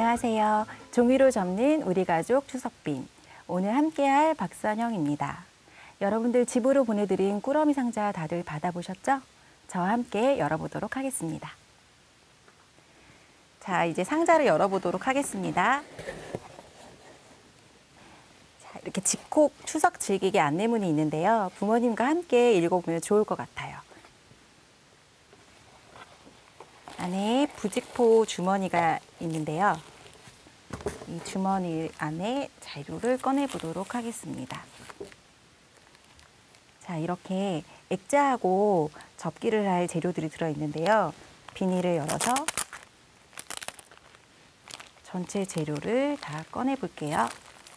안녕하세요. 종이로 접는 우리 가족 추석빈. 오늘 함께할 박선영입니다. 여러분들 집으로 보내드린 꾸러미 상자 다들 받아보셨죠? 저와 함께 열어보도록 하겠습니다. 자, 이제 상자를 열어보도록 하겠습니다. 자, 이렇게 집콕 추석 즐기기 안내문이 있는데요. 부모님과 함께 읽어보면 좋을 것 같아요. 안에 부직포 주머니가 있는데요. 이 주머니 안에 자료를 꺼내보도록 하겠습니다. 자, 이렇게 액자하고 접기를 할 재료들이 들어있는데요. 비닐을 열어서 전체 재료를 다 꺼내볼게요.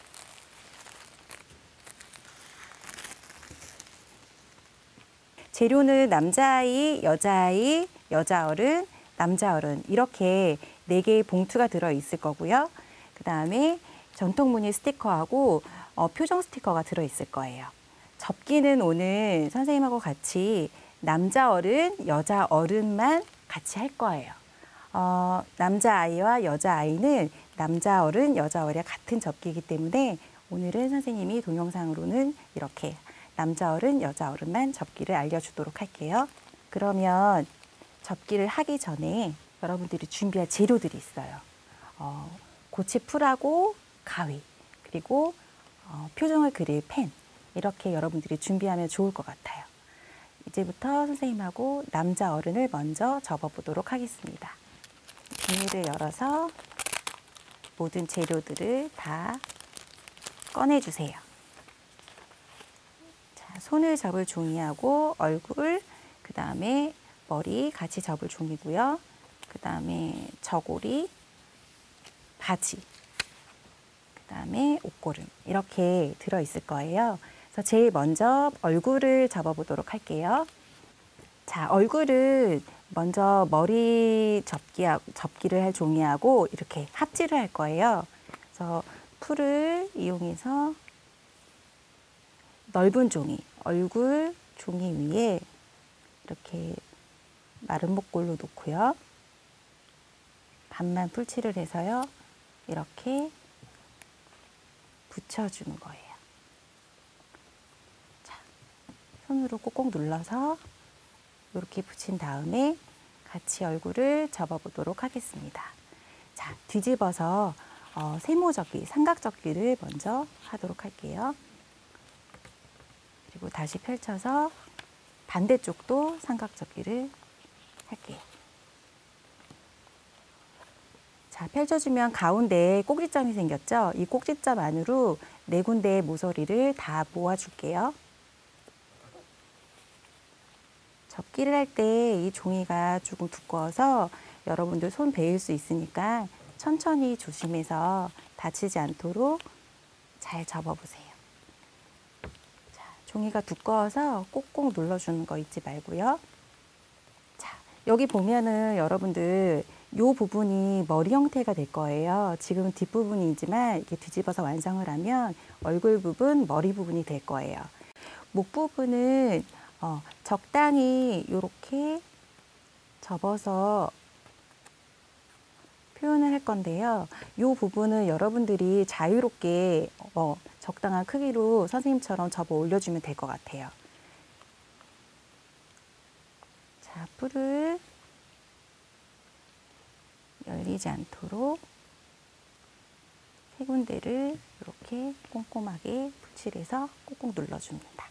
재료는 남자아이, 여자아이, 여자어른, 남자어른 이렇게 4개의 봉투가 들어있을 거고요. 그 다음에 전통무늬 스티커하고 표정 스티커가 들어있을 거예요. 접기는 오늘 선생님하고 같이 남자어른, 여자어른만 같이 할 거예요. 남자아이와 여자아이는 남자어른, 여자어른이 같은 접기이기 때문에 오늘은 선생님이 동영상으로는 이렇게 남자어른, 여자어른만 접기를 알려주도록 할게요. 그러면 접기를 하기 전에 여러분들이 준비할 재료들이 있어요. 고체풀하고 가위, 그리고 표정을 그릴 펜 이렇게 여러분들이 준비하면 좋을 것 같아요. 이제부터 선생님하고 남자어른을 먼저 접어보도록 하겠습니다. 비닐을 열어서 모든 재료들을 다 꺼내주세요. 자, 손을 접을 종이하고 얼굴, 그 다음에 머리 같이 접을 종이고요. 그 다음에 저고리, 바지, 그 다음에 옷고름 이렇게 들어있을 거예요. 그래서 제일 먼저 얼굴을 접어보도록 할게요. 자, 얼굴은 먼저 머리 접기를 할 종이하고 이렇게 합지를 할 거예요. 그래서 풀을 이용해서 넓은 종이, 얼굴 종이 위에 이렇게 마른 목골로 놓고요. 반만 풀칠을 해서요. 이렇게 붙여주는 거예요. 자, 손으로 꼭꼭 눌러서 이렇게 붙인 다음에 같이 얼굴을 접어보도록 하겠습니다. 자, 뒤집어서 세모접기, 삼각접기를 먼저 하도록 할게요. 그리고 다시 펼쳐서 반대쪽도 삼각접기를 할게요. 자, 펼쳐주면 가운데에 꼭지점이 생겼죠? 이 꼭지점 안으로 4군데의 모서리를 다 모아줄게요. 접기를 할 때 이 종이가 조금 두꺼워서 여러분들 손 베일 수 있으니까 천천히 조심해서 다치지 않도록 잘 접어보세요. 자, 종이가 두꺼워서 꼭꼭 눌러주는 거 잊지 말고요. 자, 여기 보면은 여러분들 이 부분이 머리 형태가 될 거예요. 지금은 뒷부분이지만 이렇게 뒤집어서 완성을 하면 얼굴 부분, 머리 부분이 될 거예요. 목 부분은 적당히 이렇게 접어서 표현을 할 건데요. 이 부분은 여러분들이 자유롭게 적당한 크기로 선생님처럼 접어 올려주면 될 것 같아요. 자, 풀을 열리지 않도록 3군데를 이렇게 꼼꼼하게 붙일해서 꼭꼭 눌러줍니다.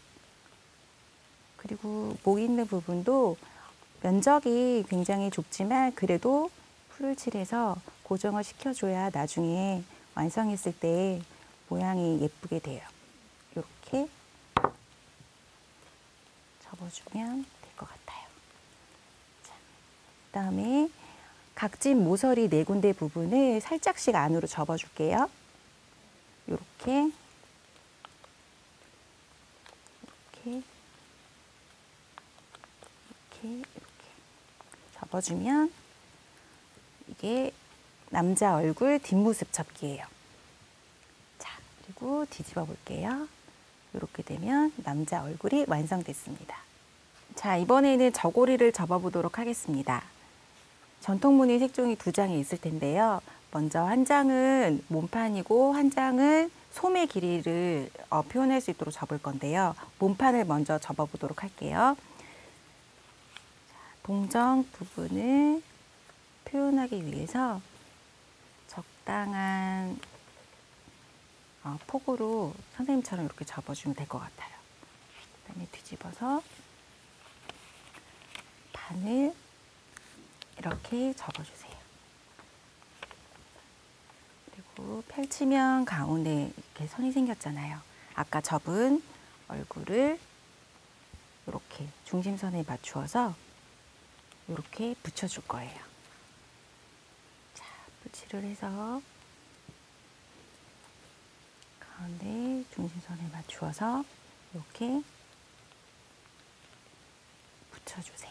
그리고 목 있는 부분도 면적이 굉장히 좁지만 그래도 풀을 칠해서 고정을 시켜줘야 나중에 완성했을 때 모양이 예쁘게 돼요. 이렇게 접어주면 될 것 같아요. 자, 그다음에 각진 모서리 4군데 부분을 살짝씩 안으로 접어줄게요. 이렇게 접어주면 이게 남자 얼굴 뒷모습 접기예요. 자, 그리고 뒤집어 볼게요. 이렇게 되면 남자 얼굴이 완성됐습니다. 자, 이번에는 저고리를 접어보도록 하겠습니다. 전통무늬 색종이 2장이 있을 텐데요. 먼저 한 장은 몸판이고 한 장은 소매 길이를 표현할 수 있도록 접을 건데요. 몸판을 먼저 접어보도록 할게요. 동정 부분을 표현하기 위해서 적당한 폭으로 선생님처럼 이렇게 접어주면 될 것 같아요. 그다음에 뒤집어서 반을 이렇게 접어주세요. 그리고 펼치면 가운데 이렇게 선이 생겼잖아요. 아까 접은 얼굴을 이렇게 중심선에 맞추어서 이렇게 붙여줄 거예요. 자, 풀칠을 해서 가운데 중심선에 맞추어서 이렇게 붙여주세요.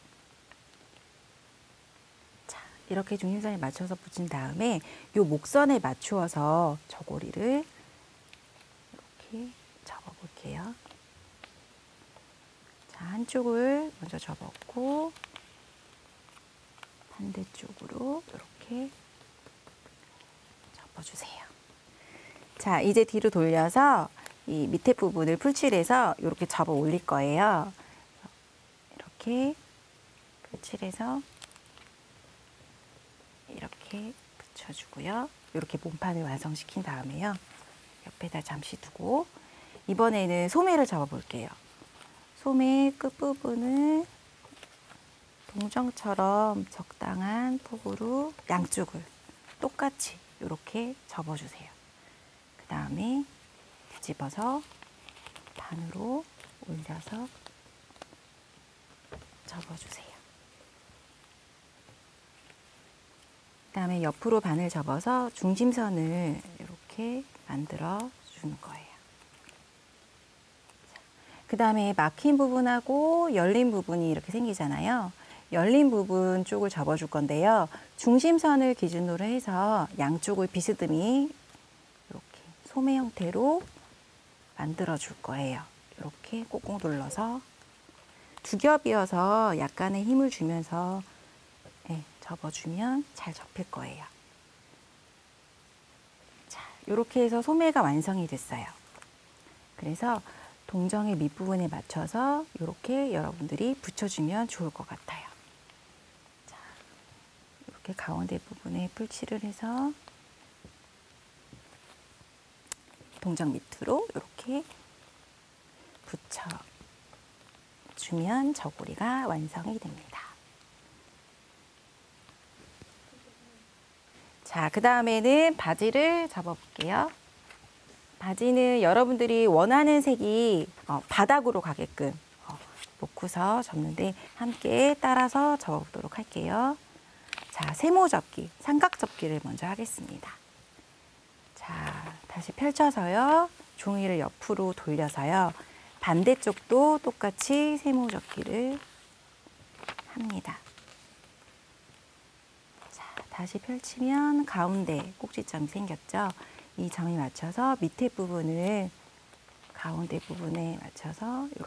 자, 이렇게 중심선에 맞춰서 붙인 다음에 이 목선에 맞추어서 저고리를 이렇게 접어볼게요. 자, 한쪽을 먼저 접었고 반대쪽으로 이렇게 접어주세요. 자, 이제 뒤로 돌려서 이 밑에 부분을 풀칠해서 이렇게 접어 올릴 거예요. 이렇게 풀칠해서 이렇게 붙여주고요. 이렇게 몸판을 완성시킨 다음에요. 옆에다 잠시 두고 이번에는 소매를 접어볼게요. 소매 끝부분을 동정처럼 적당한 폭으로 양쪽을 똑같이 이렇게 접어주세요. 그 다음에 뒤집어서 반으로 올려서 접어주세요. 그 다음에 옆으로 반을 접어서 중심선을 이렇게 만들어 주는 거예요. 그 다음에 막힌 부분하고 열린 부분이 이렇게 생기잖아요. 열린 부분 쪽을 접어줄 건데요. 중심선을 기준으로 해서 양쪽을 비스듬히 이렇게 소매 형태로 만들어 줄 거예요. 이렇게 꽁꽁 눌러서 두 겹이어서 약간의 힘을 주면서 접어주면 잘 접힐 거예요. 자, 이렇게 해서 소매가 완성이 됐어요. 그래서 동정의 밑부분에 맞춰서 이렇게 여러분들이 붙여주면 좋을 것 같아요. 자, 이렇게 가운데 부분에 풀칠을 해서 동정 밑으로 이렇게 붙여주면 저고리가 완성이 됩니다. 자, 그 다음에는 바지를 접어볼게요. 바지는 여러분들이 원하는 색이 바닥으로 가게끔 놓고서 접는데 함께 따라서 접어보도록 할게요. 자, 세모 접기, 삼각 접기를 먼저 하겠습니다. 자, 다시 펼쳐서요. 종이를 옆으로 돌려서요. 반대쪽도 똑같이 세모 접기를 합니다. 자, 다시 펼치면 가운데 꼭지점이 생겼죠. 이 점이 맞춰서 밑에 부분을 가운데 부분에 맞춰서 이렇게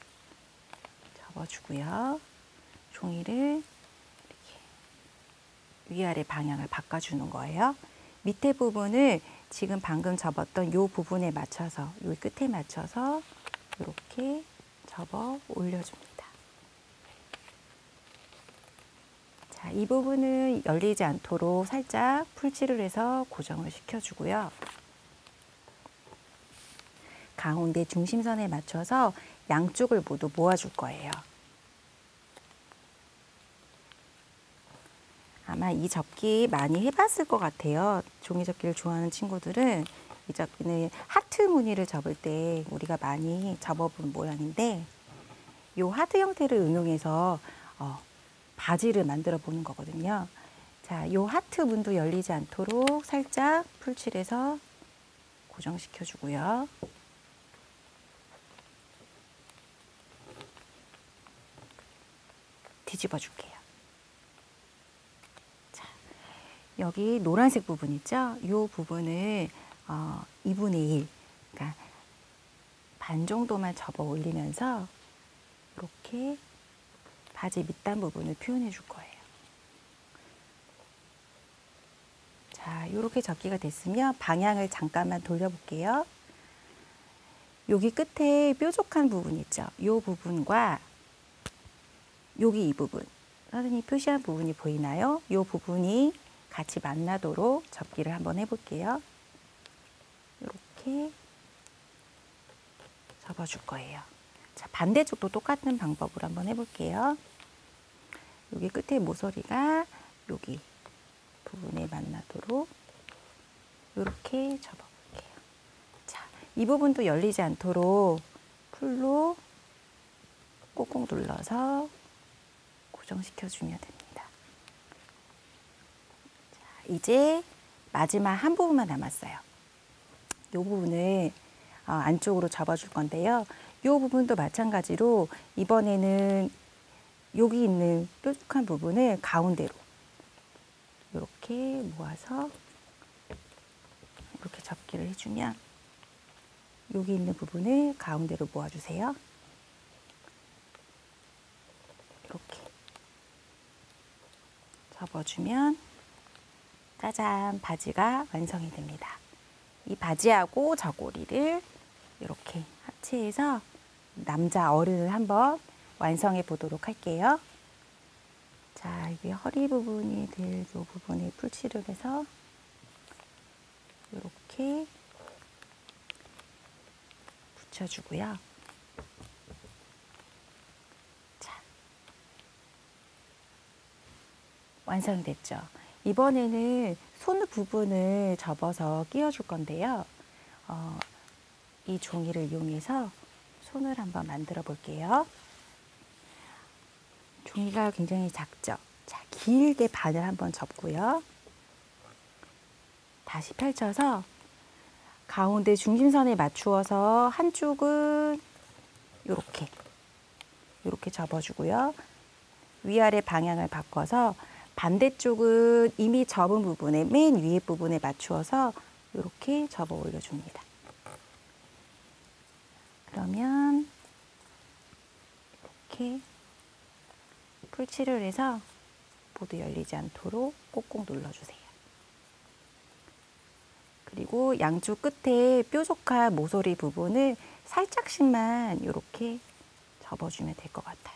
접어주고요. 종이를 이렇게 위아래 방향을 바꿔주는 거예요. 밑에 부분을 지금 방금 접었던 이 부분에 맞춰서, 이 끝에 맞춰서 이렇게 접어 올려줍니다. 자, 이 부분은 열리지 않도록 살짝 풀칠을 해서 고정을 시켜주고요. 가운데 중심선에 맞춰서 양쪽을 모두 모아줄 거예요. 아마 이 접기 많이 해봤을 것 같아요. 종이 접기를 좋아하는 친구들은 이 접기는 하트 무늬를 접을 때 우리가 많이 접어본 모양인데 이 하트 형태를 응용해서 바지를 만들어 보는 거거든요. 자, 이 하트 문도 열리지 않도록 살짝 풀칠해서 고정시켜 주고요. 뒤집어 줄게요. 자, 여기 노란색 부분 있죠? 이 부분을 2분의 1, 그러니까 반 정도만 접어 올리면서 이렇게 바지 밑단 부분을 표현해 줄 거예요. 자, 자, 이렇게 접기가 됐으면 방향을 잠깐만 돌려볼게요. 여기 끝에 뾰족한 부분 있죠? 이 부분과 여기 이 부분, 선생님이 표시한 부분이 보이나요? 이 부분이 같이 만나도록 접기를 한번 해볼게요. 이렇게 접어줄 거예요. 자, 반대쪽도 똑같은 방법으로 한번 해볼게요. 여기 끝에 모서리가 여기 부분에 만나도록 이렇게 접어볼게요. 자, 이 부분도 열리지 않도록 풀로 꾹꾹 눌러서 고정시켜주면 됩니다. 자, 이제 마지막 한 부분만 남았어요. 이 부분을 안쪽으로 접어줄 건데요. 이 부분도 마찬가지로 이번에는 여기 있는 뾰족한 부분을 가운데로 이렇게 모아서 이렇게 접기를 해주면 여기 있는 부분을 가운데로 모아주세요. 이렇게 접어주면 짜잔, 바지가 완성이 됩니다. 이 바지하고 저고리를 이렇게 합체해서 남자 어른을 한번 완성해 보도록 할게요. 자, 이게 허리 부분이 될 이 부분에 풀칠을 해서 이렇게 붙여주고요. 자, 완성됐죠? 이번에는 손 부분을 접어서 끼워줄 건데요. 이 종이를 이용해서 손을 한번 만들어 볼게요. 종이가 굉장히 작죠? 자, 길게 반을 한번 접고요. 다시 펼쳐서 가운데 중심선에 맞추어서 한쪽은 이렇게 접어주고요. 위아래 방향을 바꿔서 반대쪽은 이미 접은 부분에 맨 위에 부분에 맞추어서 이렇게 접어 올려줍니다. 그러면 이렇게 풀칠을 해서 모두 열리지 않도록 꼭꼭 눌러주세요. 그리고 양쪽 끝에 뾰족한 모서리 부분을 살짝씩만 이렇게 접어주면 될 것 같아요.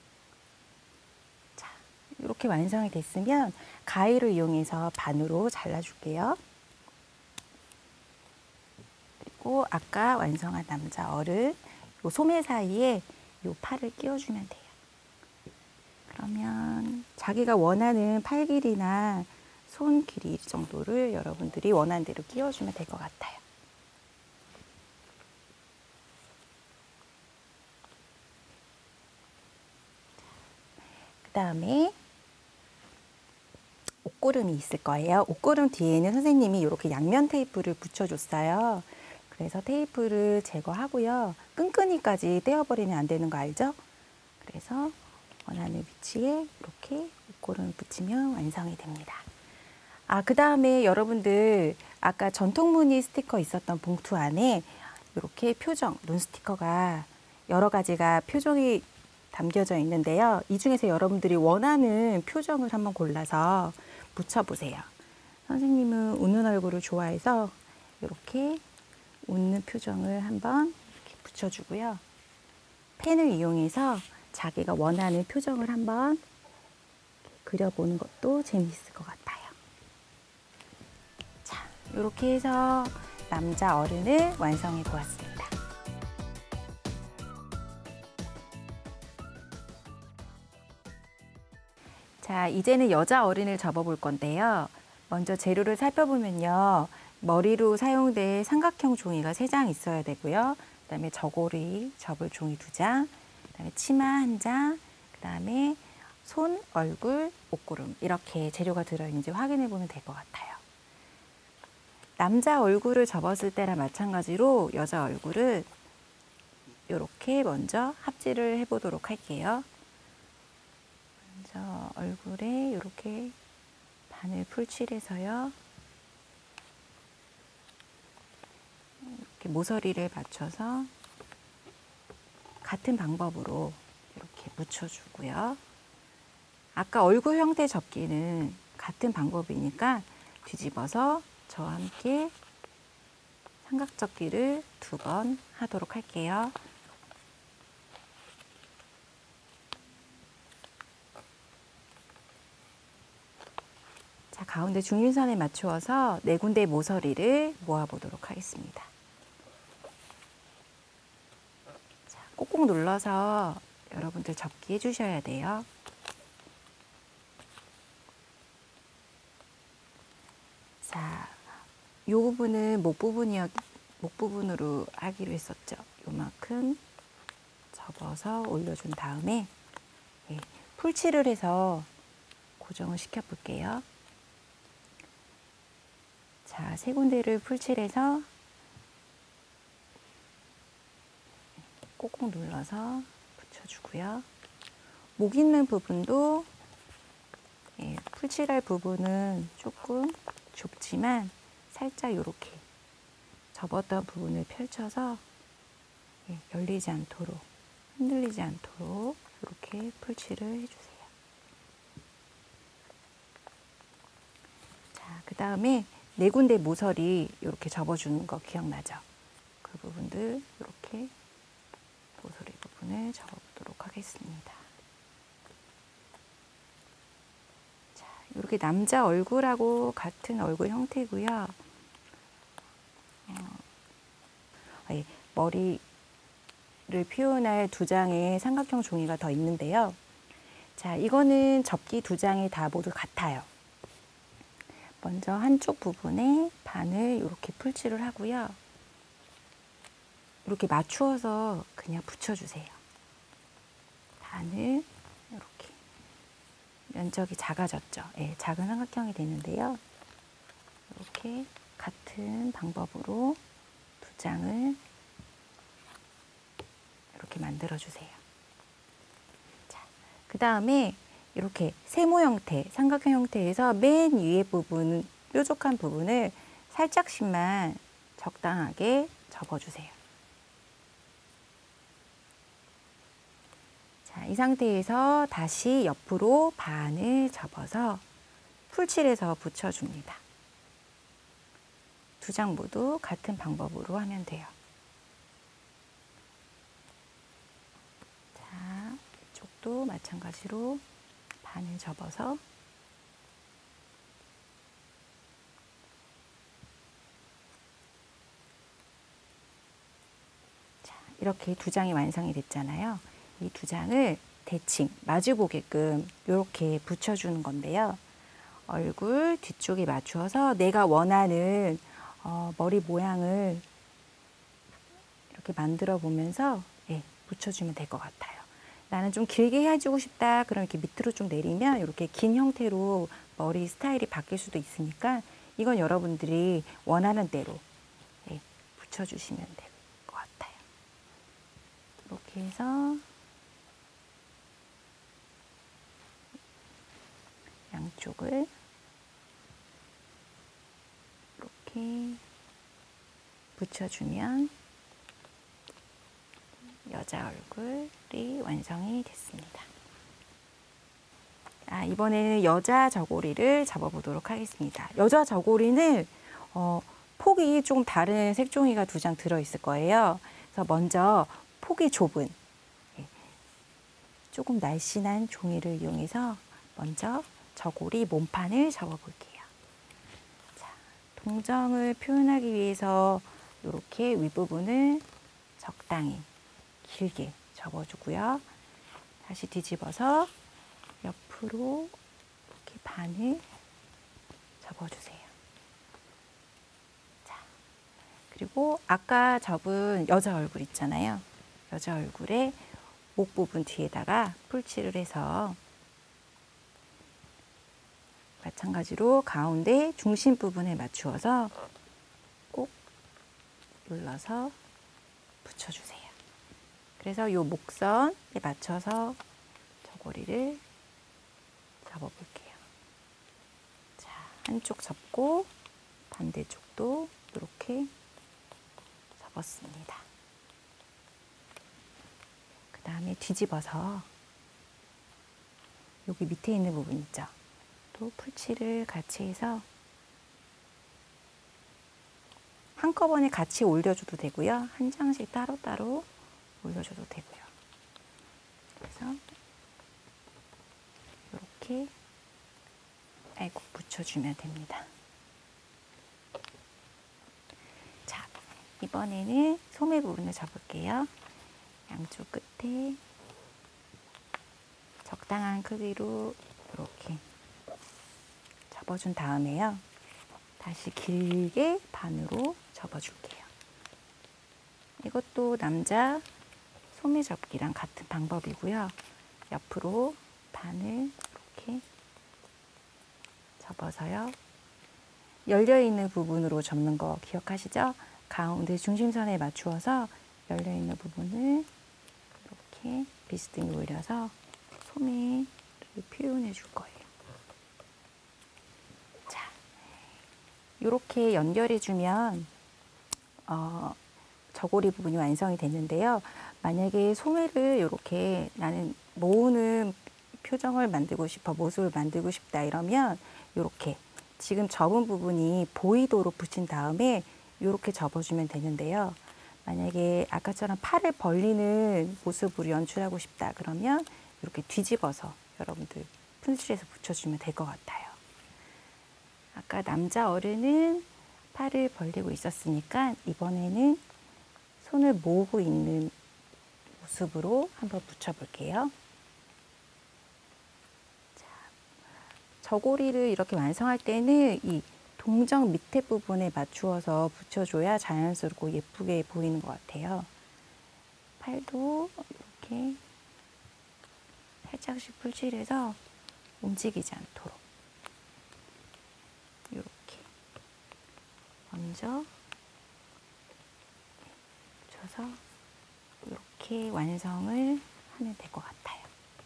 자, 이렇게 완성이 됐으면 가위를 이용해서 반으로 잘라줄게요. 그리고 아까 완성한 남자 어른 요 소매 사이에 요 팔을 끼워주면 돼요. 그러면 자기가 원하는 팔 길이나 손 길이 정도를 여러분들이 원하는 대로 끼워주면 될 것 같아요. 그 다음에 옷고름이 있을 거예요. 옷고름 뒤에는 선생님이 이렇게 양면 테이프를 붙여줬어요. 그래서 테이프를 제거하고요. 끈끈이까지 떼어버리면 안 되는 거 알죠? 그래서 원하는 위치에 이렇게 옷고름을 붙이면 완성이 됩니다. 그 다음에 여러분들 아까 전통무늬 스티커 있었던 봉투 안에 이렇게 표정, 눈 스티커가 여러 가지가 표정이 담겨져 있는데요. 이 중에서 여러분들이 원하는 표정을 한번 골라서 붙여보세요. 선생님은 웃는 얼굴을 좋아해서 이렇게 웃는 표정을 한번 이렇게 붙여주고요. 펜을 이용해서 자기가 원하는 표정을 한번 그려보는 것도 재미있을 것 같아요. 자, 이렇게 해서 남자 어른을 완성해 보았습니다. 자, 이제는 여자 어른을 접어볼 건데요. 먼저 재료를 살펴보면요. 머리로 사용된 삼각형 종이가 3장 있어야 되고요. 그 다음에 저고리 접을 종이 2장, 그 다음에 치마 1장, 그 다음에 손, 얼굴, 옷고름 이렇게 재료가 들어있는지 확인해 보면 될 것 같아요. 남자 얼굴을 접었을 때랑 마찬가지로 여자 얼굴을 이렇게 먼저 합질을 해보도록 할게요. 먼저 얼굴에 이렇게 바늘 풀칠해서요. 이렇게 모서리를 맞춰서 같은 방법으로 이렇게 묻혀주고요. 아까 얼굴 형태 접기는 같은 방법이니까 뒤집어서 저와 함께 삼각접기를 2번 하도록 할게요. 자, 가운데 중심선에 맞추어서 4군데 모서리를 모아보도록 하겠습니다. 자, 꼭꼭 눌러서 여러분들 접기 해주셔야 돼요. 자, 이 부분은 목 부분으로 하기로 했었죠. 요만큼 접어서 올려준 다음에 풀칠을 해서 고정을 시켜 볼게요. 자, 3군데를 풀칠해서 꼭꼭 눌러서 붙여주고요. 목 있는 부분도 풀칠할 부분은 조금 좁지만 살짝 이렇게 접었던 부분을 펼쳐서 열리지 않도록, 흔들리지 않도록 이렇게 풀칠을 해주세요. 자, 그 다음에 4군데 모서리 이렇게 접어주는 거 기억나죠? 그 부분들 이렇게 모서리 부분을 접어보도록 하겠습니다. 자, 이렇게 남자 얼굴하고 같은 얼굴 형태고요. 머리를 표현할 2장의 삼각형 종이가 더 있는데요. 자, 이거는 접기 2장이 다 모두 같아요. 먼저 한쪽 부분에 반을 이렇게 풀칠을 하고요. 이렇게 맞추어서 그냥 붙여주세요. 반을 이렇게. 면적이 작아졌죠. 작은 삼각형이 되는데요. 이렇게 같은 방법으로 2장을 이렇게 만들어주세요. 자, 그 다음에 이렇게 세모 형태, 삼각형 형태에서 맨 위에 부분, 뾰족한 부분을 살짝씩만 적당하게 접어주세요. 자, 이 상태에서 다시 옆으로 반을 접어서 풀칠해서 붙여줍니다. 2장 모두 같은 방법으로 하면 돼요. 자, 이쪽도 마찬가지로 반을 접어서 자, 이렇게 2장이 완성이 됐잖아요. 이 2장을 대칭, 마주 보게끔 이렇게 붙여주는 건데요. 얼굴 뒤쪽에 맞추어서 내가 원하는 머리 모양을 이렇게 만들어 보면서 붙여주면 될 것 같아요. 나는 좀 길게 해주고 싶다. 그럼 이렇게 밑으로 좀 내리면 이렇게 긴 형태로 머리 스타일이 바뀔 수도 있으니까 이건 여러분들이 원하는 대로 붙여주시면 될 것 같아요. 이렇게 해서 양쪽을 이렇게 붙여주면 여자 얼굴이 완성이 됐습니다. 이번에는 여자 저고리를 잡아보도록 하겠습니다. 여자 저고리는 폭이 좀 다른 색종이가 2장 들어있을 거예요. 그래서 먼저 폭이 좁은 조금 날씬한 종이를 이용해서 먼저 저고리 몸판을 접어볼게요. 자, 동정을 표현하기 위해서 이렇게 윗부분을 적당히 길게 접어주고요. 다시 뒤집어서 옆으로 이렇게 반을 접어주세요. 자, 그리고 아까 접은 여자 얼굴 있잖아요. 여자 얼굴에 목 부분 뒤에다가 풀칠을 해서 마찬가지로 가운데 중심 부분에 맞추어서 꼭 눌러서 붙여주세요. 그래서 이 목선에 맞춰서 저고리를 접어볼게요. 자, 한쪽 접고 반대쪽도 이렇게 접었습니다. 그 다음에 뒤집어서 여기 밑에 있는 부분 있죠? 또 풀칠을 같이 해서 한꺼번에 같이 올려줘도 되고요. 한 장씩 따로따로 올려줘도 되고요. 그래서 이렇게 아이고 붙여주면 됩니다. 자, 이번에는 소매 부분을 접을게요. 양쪽 끝에 적당한 크기로 이렇게 접어준 다음에요. 다시 길게 반으로 접어줄게요. 이것도 남자 소매 접기랑 같은 방법이고요. 옆으로 반을 이렇게 접어서요. 열려있는 부분으로 접는 거 기억하시죠? 가운데 중심선에 맞추어서 열려있는 부분을 이렇게 비스듬히 올려서 소매를 표현해 줄 거예요. 자, 이렇게 연결해 주면 저고리 부분이 완성이 됐는데요. 만약에 소매를 이렇게 나는 모으는 표정을 만들고 싶어, 모습을 만들고 싶다 이러면 이렇게 지금 접은 부분이 보이도록 붙인 다음에 이렇게 접어주면 되는데요. 만약에 아까처럼 팔을 벌리는 모습으로 연출하고 싶다 그러면 이렇게 뒤집어서 여러분들 푼실에서 붙여주면 될 것 같아요. 아까 남자 어른은 팔을 벌리고 있었으니까 이번에는 손을 모으고 있는 모습으로 한번 붙여볼게요. 자, 저고리를 이렇게 완성할 때는 이 동정 밑에 부분에 맞추어서 붙여줘야 자연스럽고 예쁘게 보이는 것 같아요. 팔도 이렇게 살짝씩 풀칠해서 움직이지 않도록 이렇게 먼저 붙여서 이렇게 완성을 하면 될 것 같아요.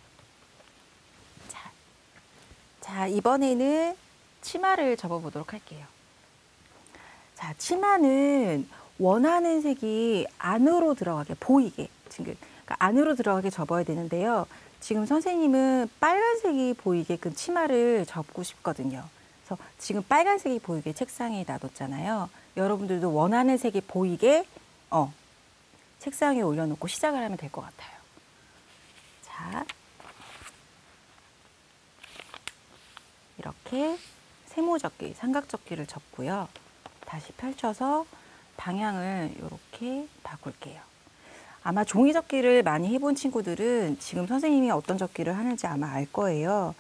자, 이번에는 치마를 접어보도록 할게요. 자, 치마는 원하는 색이 안으로 들어가게 보이게 지금 그러니까 안으로 들어가게 접어야 되는데요. 지금 선생님은 빨간색이 보이게끔 치마를 접고 싶거든요. 그래서 지금 빨간색이 보이게 책상에 놔뒀잖아요. 여러분들도 원하는 색이 보이게 책상에 올려놓고 시작을 하면 될 것 같아요. 자, 이렇게 세모접기, 삼각접기를 접고요. 다시 펼쳐서 방향을 이렇게 바꿀게요. 아마 종이접기를 많이 해본 친구들은 지금 선생님이 어떤 접기를 하는지 아마 알 거예요.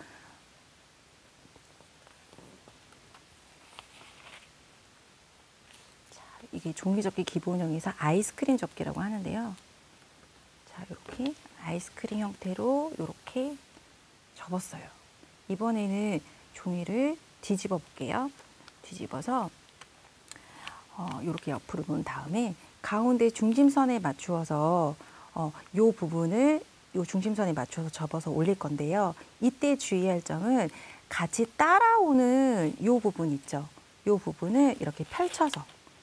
자, 이게 종이접기 기본형에서 아이스크림 접기라고 하는데요. 자, 이렇게 아이스크림 형태로 이렇게 접었어요. 이번에는 종이를 뒤집어 볼게요. 뒤집어서 이렇게 옆으로 놓은 다음에 가운데 중심선에 맞추어서 요 부분을 요 중심선에 맞춰서 접어서 올릴 건데요. 이때 주의할 점은 같이 따라오는 요 부분 있죠. 요 부분을 이렇게 펼쳐서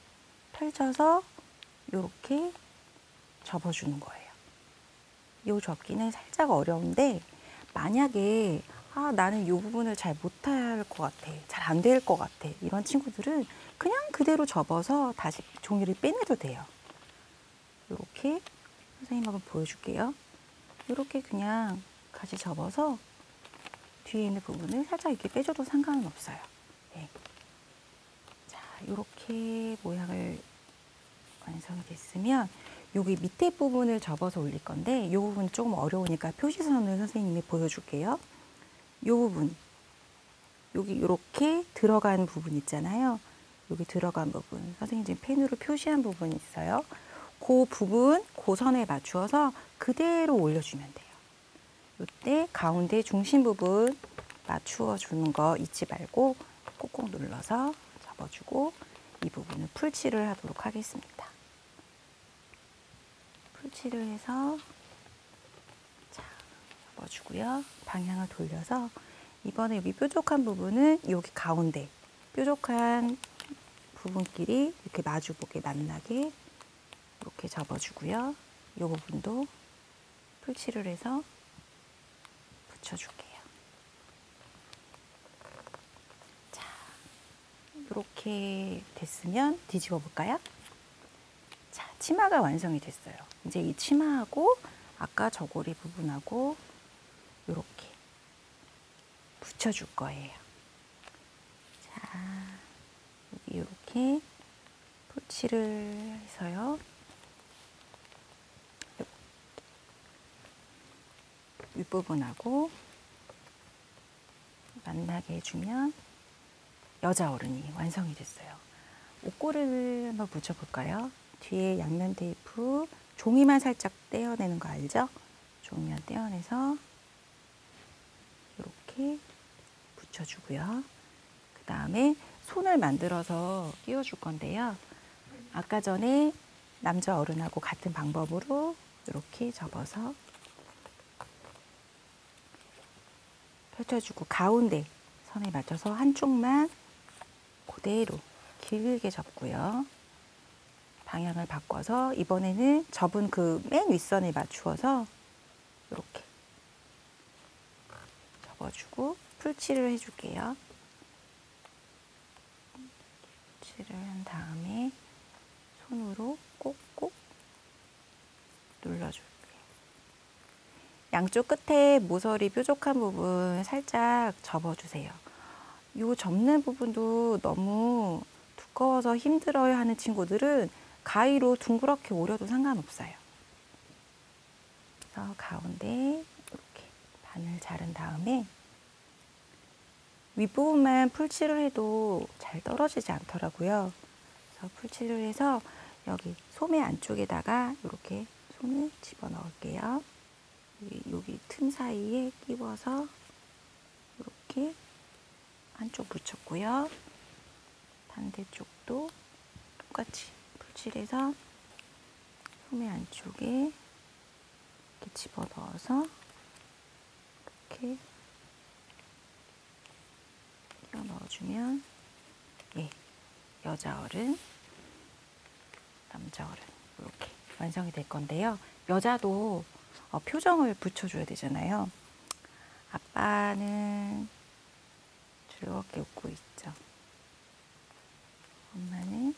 이렇게 접어주는 거예요. 요 접기는 살짝 어려운데 만약에 나는 이 부분을 잘 못할 것 같아. 잘 안 될 것 같아. 이런 친구들은 그냥 그대로 접어서 다시 종이를 빼내도 돼요. 이렇게 선생님 한번 보여줄게요. 이렇게 그냥 같이 접어서 뒤에 있는 부분을 살짝 이렇게 빼줘도 상관은 없어요. 네. 자, 이렇게 모양을 완성이 됐으면 여기 밑에 부분을 접어서 올릴 건데 이 부분 조금 어려우니까 표시선을 선생님이 보여줄게요. 이 부분, 여기 이렇게 들어간 부분 있잖아요. 여기 들어간 부분, 선생님 지금 펜으로 표시한 부분이 있어요. 그 부분, 그 선에 맞추어서 그대로 올려주면 돼요. 이때 가운데 중심 부분 맞추어 주는 거 잊지 말고 꾹꾹 눌러서 접어주고 이 부분을 풀칠을 하도록 하겠습니다. 풀칠을 해서 자, 접어주고요. 방향을 돌려서 이번에 여기 뾰족한 부분은 여기 가운데 뾰족한 부분끼리 이렇게 마주보게 만나게 이렇게 접어주고요. 이 부분도 풀칠을 해서 붙여줄게요. 자, 이렇게 됐으면 뒤집어 볼까요? 자, 치마가 완성이 됐어요. 이제 이 치마하고 아까 저고리 부분하고 이렇게 붙여줄 거예요. 자, 여기 이렇게 풀칠을 해서요. 윗부분하고 만나게 해주면 여자 어른이 완성이 됐어요. 옷고리를 한번 붙여볼까요? 뒤에 양면 테이프, 종이만 살짝 떼어내는 거 알죠? 종이만 떼어내서 이렇게 붙여주고요. 그 다음에 손을 만들어서 끼워줄 건데요. 아까 전에 남자 어른하고 같은 방법으로 이렇게 접어서 펼쳐주고 가운데 선에 맞춰서 한쪽만 그대로 길게 접고요. 방향을 바꿔서 이번에는 접은 그 맨 윗선에 맞추어서 이렇게 접어주고 풀칠을 해줄게요. 풀칠을 한 다음에 손으로 꼭꼭 눌러줄게요. 양쪽 끝에 모서리 뾰족한 부분 살짝 접어주세요. 이 접는 부분도 너무 두꺼워서 힘들어요 하는 친구들은 가위로 둥그렇게 오려도 상관없어요. 그래서 가운데 이렇게 반을 자른 다음에 윗부분만 풀칠을 해도 잘 떨어지지 않더라고요. 그래서 풀칠을 해서 여기 소매 안쪽에다가 이렇게 손을 집어 넣을게요. 여기 틈 사이에 끼워서 이렇게 한쪽 붙였고요. 반대쪽도 똑같이 풀칠해서 소매 안쪽에 이렇게 집어 넣어서 이렇게 끼워 넣어주면 예, 여자 어른, 남자 어른 이렇게 완성이 될 건데요. 여자도 표정을 붙여줘야 되잖아요. 아빠는 즐겁게 웃고 있죠. 엄마는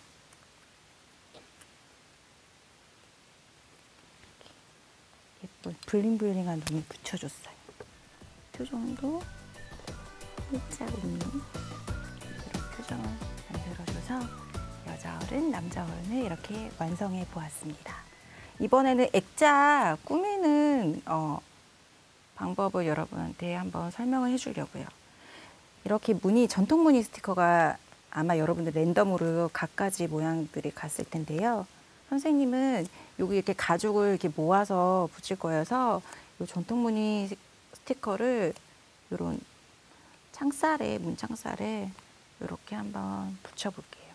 예쁜 블링블링한 눈을 붙여줬어요. 표정도 살짝 웃는 이런 표정을 만들어줘서 여자 어른, 남자 어른을 이렇게 완성해 보았습니다. 이번에는 액자 꾸미는 방법을 여러분한테 한번 설명을 해주려고요. 이렇게 무늬, 전통 무늬 스티커가 아마 여러분들 랜덤으로 갖가지 모양들이 갔을 텐데요. 선생님은 여기 이렇게 가죽을 이렇게 모아서 붙일 거여서 이 전통 무늬 스티커를 이런 창살에, 문창살에 이렇게 한번 붙여볼게요.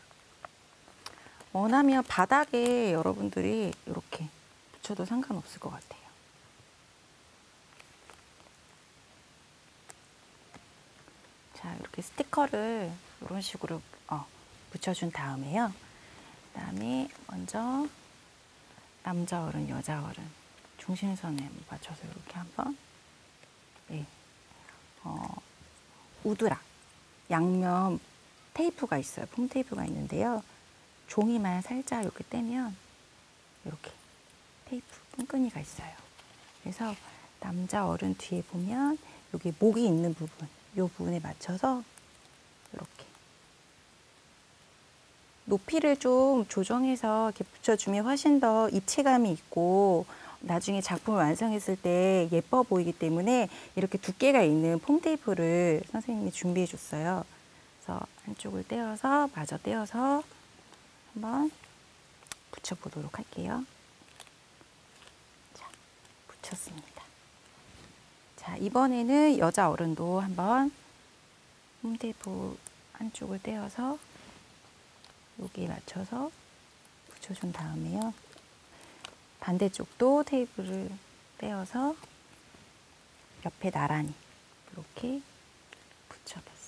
원하면 바닥에 여러분들이 이렇게 붙여도 상관없을 것 같아요. 자, 이렇게 스티커를 이런 식으로 붙여준 다음에요. 그 다음에 먼저 남자 어른, 여자 어른 중심선에 맞춰서 이렇게 한번 우드락 양면 테이프가 있어요. 폼 테이프가 있는데요. 종이만 살짝 이렇게 떼면 이렇게 테이프 끈끈이가 있어요. 그래서 남자 어른 뒤에 보면 여기 목이 있는 부분, 이 부분에 맞춰서 이렇게 높이를 좀 조정해서 이렇게 붙여주면 훨씬 더 입체감이 있고 나중에 작품을 완성했을 때 예뻐 보이기 때문에 이렇게 두께가 있는 폼 테이프를 선생님이 준비해 줬어요. 그래서 한쪽을 떼어서 마저 떼어서 한번 붙여보도록 할게요. 자, 붙였습니다. 자, 이번에는 여자 어른도 한번 폼 테이프 한쪽을 떼어서 여기에 맞춰서 붙여준 다음에요. 반대쪽도 테이프를 떼어서 옆에 나란히 이렇게 붙여봤어요.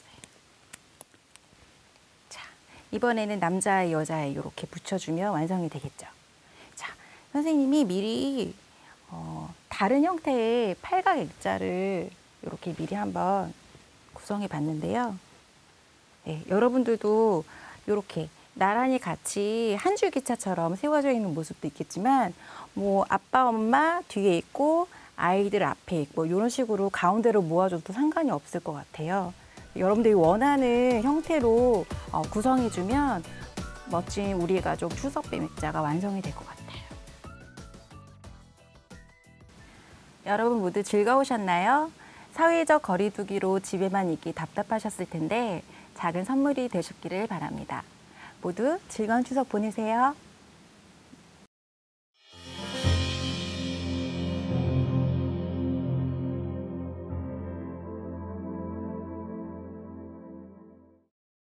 자, 이번에는 남자애, 여자애 이렇게 붙여주면 완성이 되겠죠. 자, 선생님이 미리 다른 형태의 팔각 액자를 이렇게 미리 한번 구성해 봤는데요. 네, 여러분들도 이렇게 나란히 같이 한 줄 기차처럼 세워져 있는 모습도 있겠지만 뭐 아빠 엄마 뒤에 있고 아이들 앞에 있고 이런 식으로 가운데로 모아줘도 상관이 없을 것 같아요. 여러분들이 원하는 형태로 구성해주면 멋진 우리 가족 추석 백자가 완성이 될 것 같아요. 여러분 모두 즐거우셨나요? 사회적 거리두기로 집에만 있기 답답하셨을 텐데 작은 선물이 되셨기를 바랍니다. 모두 즐거운 추석 보내세요.